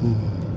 Ừ.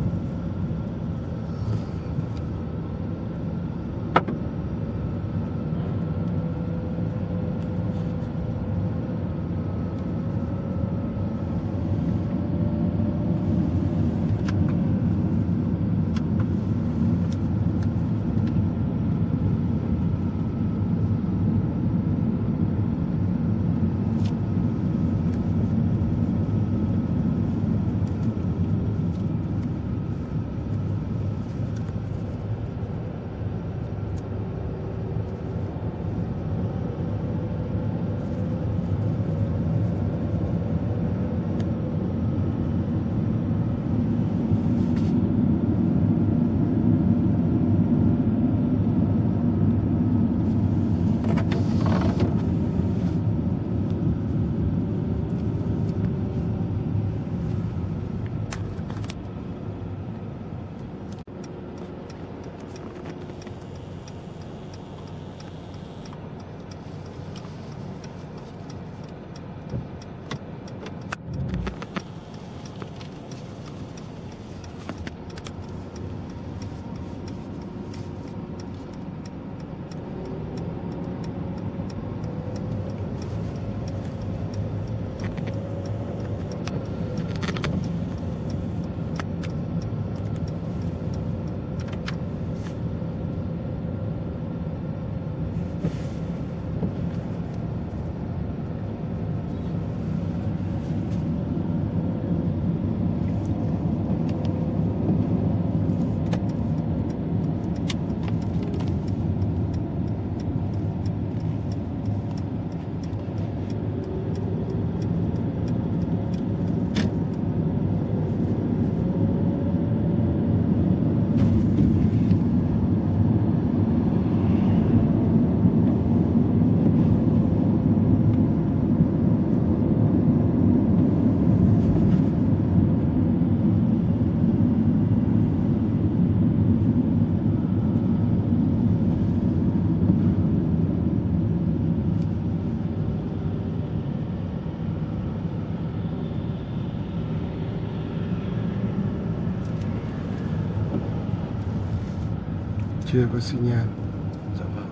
Chưa có xi nhan. Dạ vâng.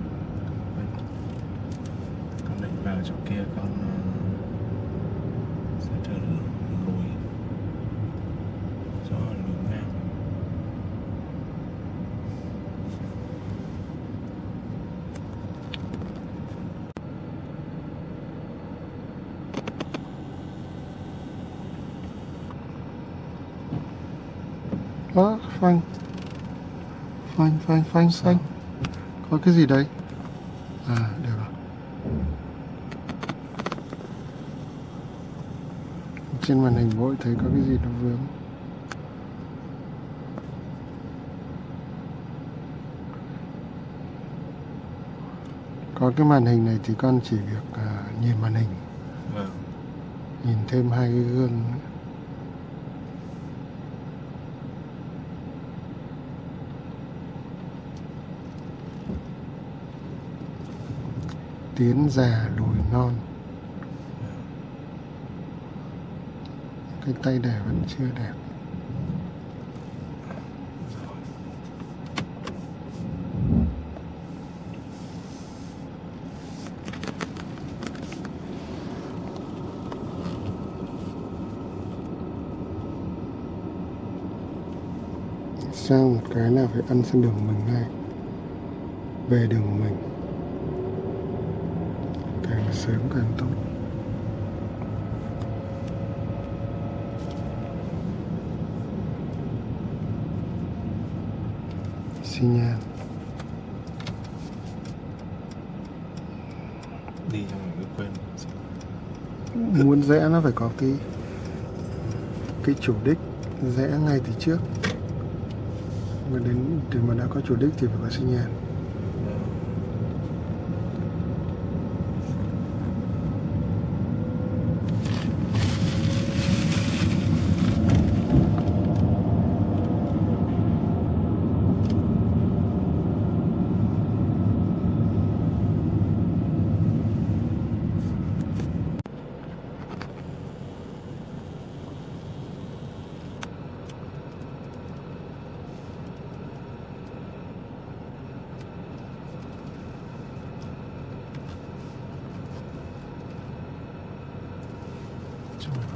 Con định vào chỗ kia con sẽ thử lùi cho lùi ngang. Đó, phanh. Phanh. Có cái gì đấy? À, được rồi. Trên màn hình bội thấy có cái gì nó vướng. Có cái màn hình này thì con chỉ việc nhìn màn hình. Vâng. Nhìn thêm hai cái gương nữa. Tiến già lùi non. Cái tay để vẫn chưa đẹp. Sang một cái là phải ăn sang đường của mình ngay. Về đường của mình. Càng sớm càng tốt. Xi nhan. Đi xong rồi cứ quên. Muốn rẽ nó phải có cái chủ đích, rẽ ngay từ trước. Mà đến để mà đã có chủ đích thì phải có xi nhan.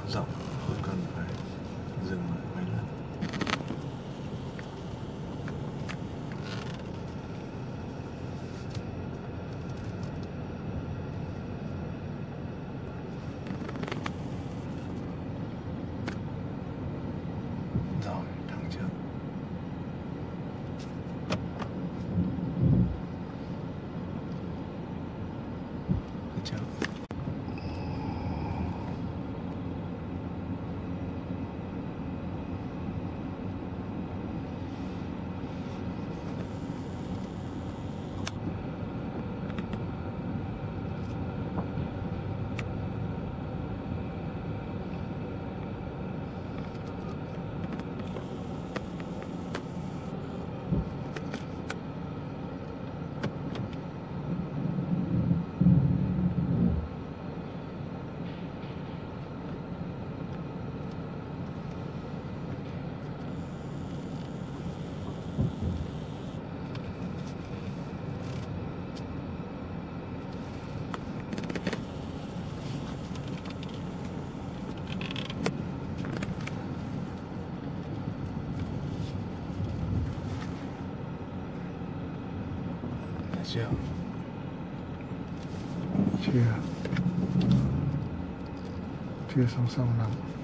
rộng, không cần phải dừng lại mấy lần. Rồi, thẳng trước. Được chưa? Chưa? Chưa. Chưa song song lắm.